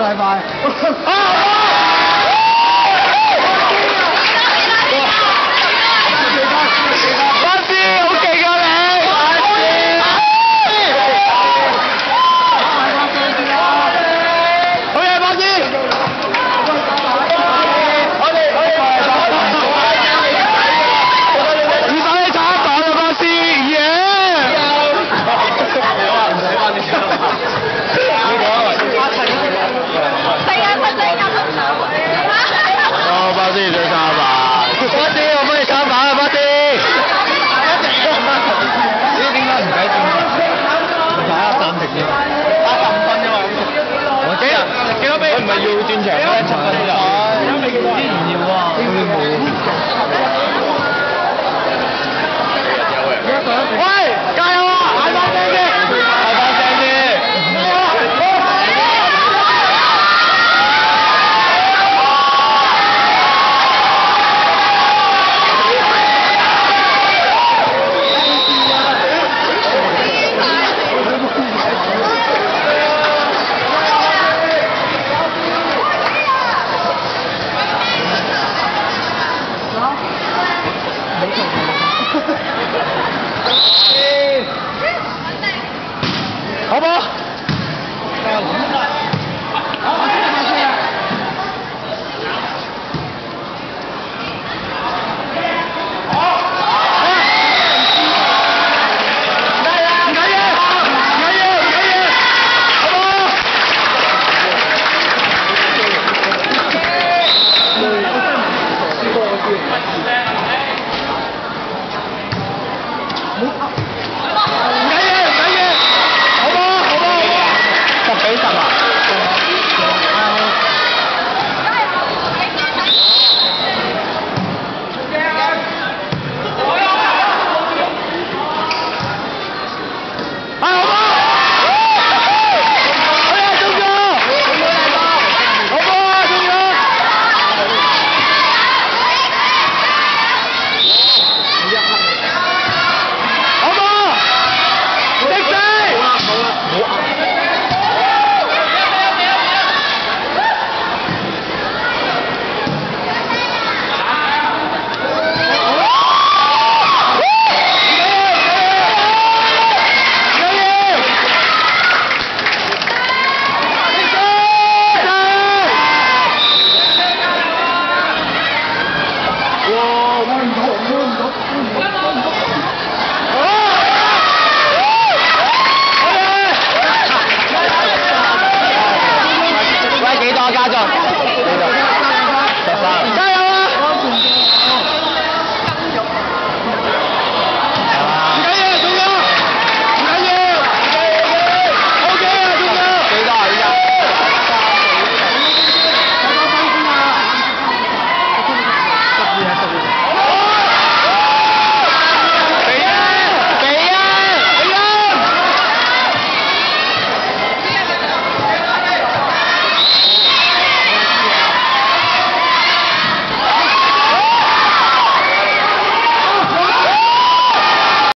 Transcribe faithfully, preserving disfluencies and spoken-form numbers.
禮拜。 巴斯好勁啊你！好嘢，巴斯！我哋我哋唔使你插一檔啊，巴斯！耶！哦，巴斯想插板，巴斯我幫你插板啊，巴斯！ 咦？點解唔使轉？唔使啊，暫停啫。八十五分啫嘛。我幾幾多比？佢唔係要轉場咩？七分咋？之前要啊。佢冇。 喂，加油啊！嗌翻聲先， 嗌翻聲先。 好冇？十比十。